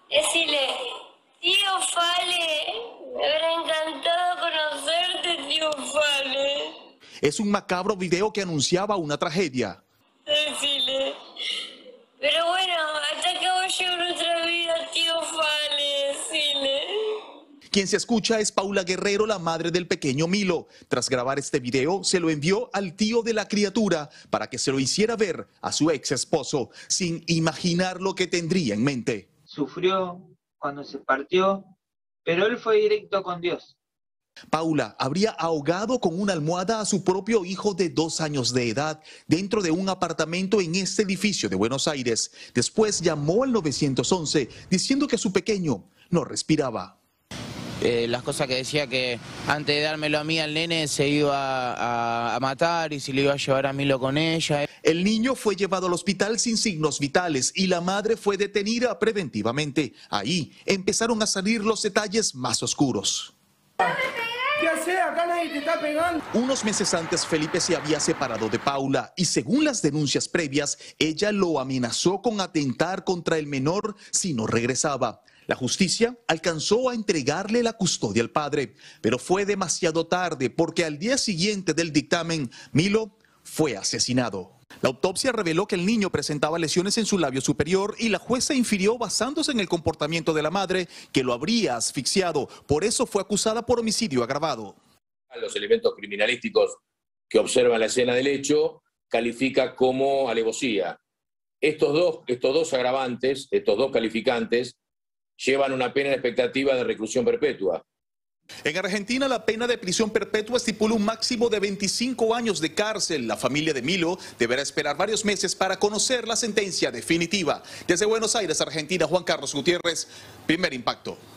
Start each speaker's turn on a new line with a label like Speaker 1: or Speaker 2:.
Speaker 1: Decirle, tío Fale, me habrá encantado conocerte, tío Fale.
Speaker 2: Es un macabro video que anunciaba una tragedia.
Speaker 1: Decirle, pero bueno, hasta que vos llegó nuestra vida, tío Fale, decirle.
Speaker 2: Quien se escucha es Paula Guerrero, la madre del pequeño Milo. Tras grabar este video, se lo envió al tío de la criatura para que se lo hiciera ver a su ex esposo, sin imaginar lo que tendría en mente.
Speaker 3: Sufrió cuando se partió, pero él fue directo con Dios.
Speaker 2: Paula habría ahogado con una almohada a su propio hijo de 2 años de edad dentro de un apartamento en este edificio de Buenos Aires. Después llamó al 911 diciendo que su pequeño no respiraba.
Speaker 4: Las cosas que decía que antes de dármelo a mí al nene se iba a matar y se lo iba a llevar a Milo con ella.
Speaker 2: El niño fue llevado al hospital sin signos vitales y la madre fue detenida preventivamente. Ahí empezaron a salir los detalles más oscuros.
Speaker 5: ¿Qué haces? Acá nadie te está pegando.
Speaker 2: Unos meses antes, Felipe se había separado de Paula y según las denuncias previas, ella lo amenazó con atentar contra el menor si no regresaba. La justicia alcanzó a entregarle la custodia al padre, pero fue demasiado tarde porque al día siguiente del dictamen, Milo fue asesinado. La autopsia reveló que el niño presentaba lesiones en su labio superior y la jueza infirió, basándose en el comportamiento de la madre, que lo habría asfixiado. Por eso fue acusada por homicidio agravado.
Speaker 6: Los elementos criminalísticos que observan la escena del hecho califica como alevosía. Estos dos agravantes, estos dos calificantes, llevan una pena en expectativa de reclusión perpetua.
Speaker 2: En Argentina, la pena de prisión perpetua estipula un máximo de 25 años de cárcel. La familia de Milo deberá esperar varios meses para conocer la sentencia definitiva. Desde Buenos Aires, Argentina, Juan Carlos Gutiérrez, Primer Impacto.